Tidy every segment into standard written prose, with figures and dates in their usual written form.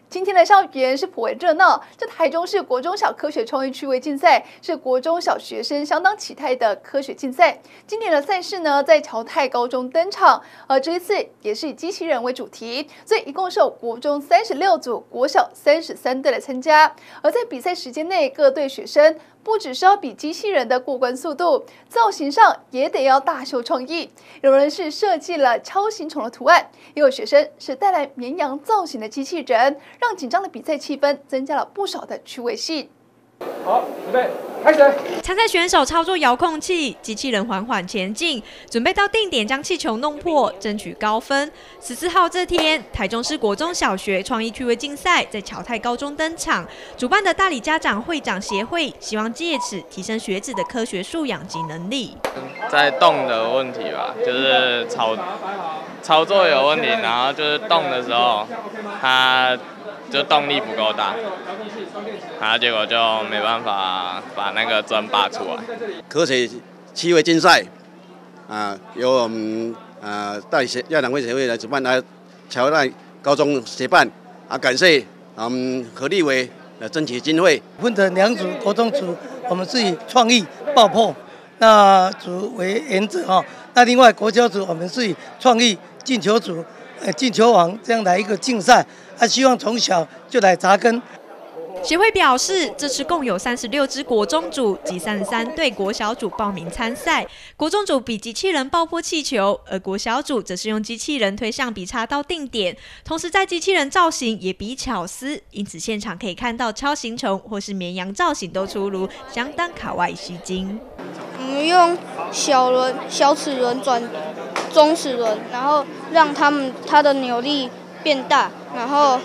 今天的校园是颇为热闹，这台中市国中小科学创意趣味竞赛是国中小学生相当期待的科学竞赛。今年的赛事呢，在侨泰高中登场，而这一次也是以机器人为主题，所以一共是有国中36组、国小33队来参加。而在比赛时间内，各队学生不只是要比机器人的过关速度，造型上也得要大秀创意。有人是设计了锹形虫的图案，也有学生是带来绵羊造型的机器人，让紧张的比赛气氛增加了不少的趣味性。 好，准备，开始！ 参赛选手操作遥控器，机器人缓缓前进，准备到定点将气球弄破，争取高分。14号这天，台中市国中小学创意趣味竞赛在侨泰高中登场。主办的大理家长会长协会希望借此提升学子的科学素养及能力。 在动的问题吧，就是操作有问题，然后就是动的时候，它就动力不够大，然后结果就没办法把那个针拔出来。 科学趣味竞赛由我们大理家长会协会来主办，侨泰高中协办感谢何立伟争取经费。 分成2组，国中组我们是以创意爆破那组为原则那另外国小组我们是以创意进球组进球王这样的一个竞赛，希望从小就来扎根。 协会表示，这次共有36支国中组及33队国小组报名参赛。国中组比机器人爆破气球，而国小组则是用机器人推橡皮擦到定点，同时在机器人造型也比巧思，因此现场可以看到锹形虫或是绵羊造型都出炉，相当卡哇伊吸睛。 我们用小齿轮转中齿轮，然后让它的扭力变大，然后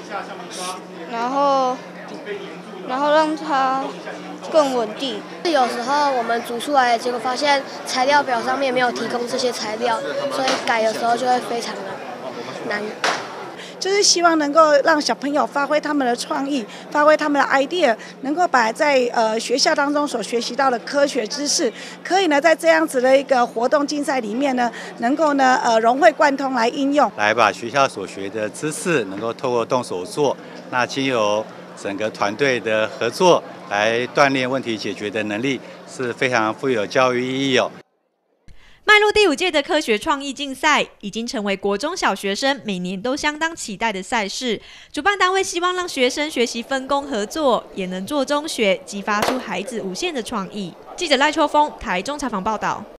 让它更稳定。 有时候我们煮出来的结果发现材料表上面没有提供这些材料，所以改的时候就会非常的难。 就是希望能够让小朋友发挥他们的创意，发挥他们的 idea， 能够把在学校当中所学习到的科学知识，可以呢在这样子的一个活动竞赛里面呢，能够呢融会贯通来应用， 来把学校所学的知识能够透过动手做，那经由整个团队的合作来锻炼问题解决的能力，是非常富有教育意义哦。 迈入第5届的科学创意竞赛，已经成为国中小学生每年都相当期待的赛事。主办单位希望让学生学习分工合作，也能做中学，激发出孩子无限的创意。记者赖秋峰，台中采访报道。